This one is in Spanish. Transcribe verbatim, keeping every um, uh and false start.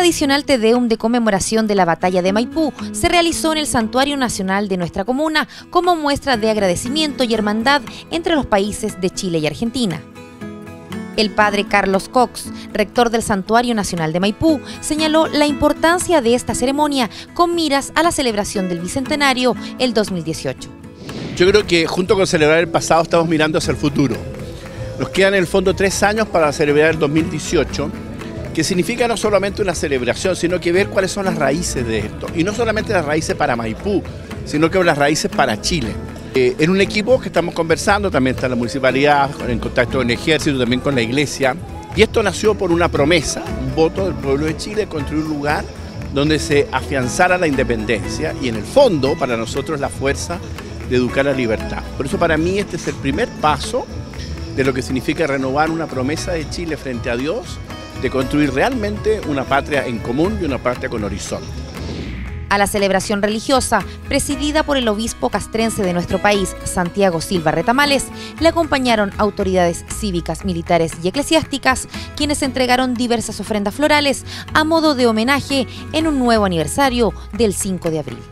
tradicional Te Deum de conmemoración de la batalla de Maipú se realizó en el Santuario Nacional de nuestra comuna como muestra de agradecimiento y hermandad entre los países de Chile y Argentina. El padre Carlos Cox, rector del Santuario Nacional de Maipú, señaló la importancia de esta ceremonia con miras a la celebración del Bicentenario el dos mil dieciocho. Yo creo que junto con celebrar el pasado estamos mirando hacia el futuro. Nos quedan en el fondo tres años para celebrar el dos mil dieciocho, que significa no solamente una celebración, sino que ver cuáles son las raíces de esto. Y no solamente las raíces para Maipú, sino que las raíces para Chile. Eh, en un equipo que estamos conversando, también está la municipalidad, en contacto con el ejército, también con la iglesia. Y esto nació por una promesa, un voto del pueblo de Chile, de construir un lugar donde se afianzara la independencia y en el fondo, para nosotros, la fuerza de educar la libertad. Por eso para mí este es el primer paso de lo que significa renovar una promesa de Chile frente a Dios, de construir realmente una patria en común y una patria con horizonte. A la celebración religiosa, presidida por el obispo castrense de nuestro país, Santiago Silva Retamales, le acompañaron autoridades cívicas, militares y eclesiásticas, quienes entregaron diversas ofrendas florales a modo de homenaje en un nuevo aniversario del cinco de abril.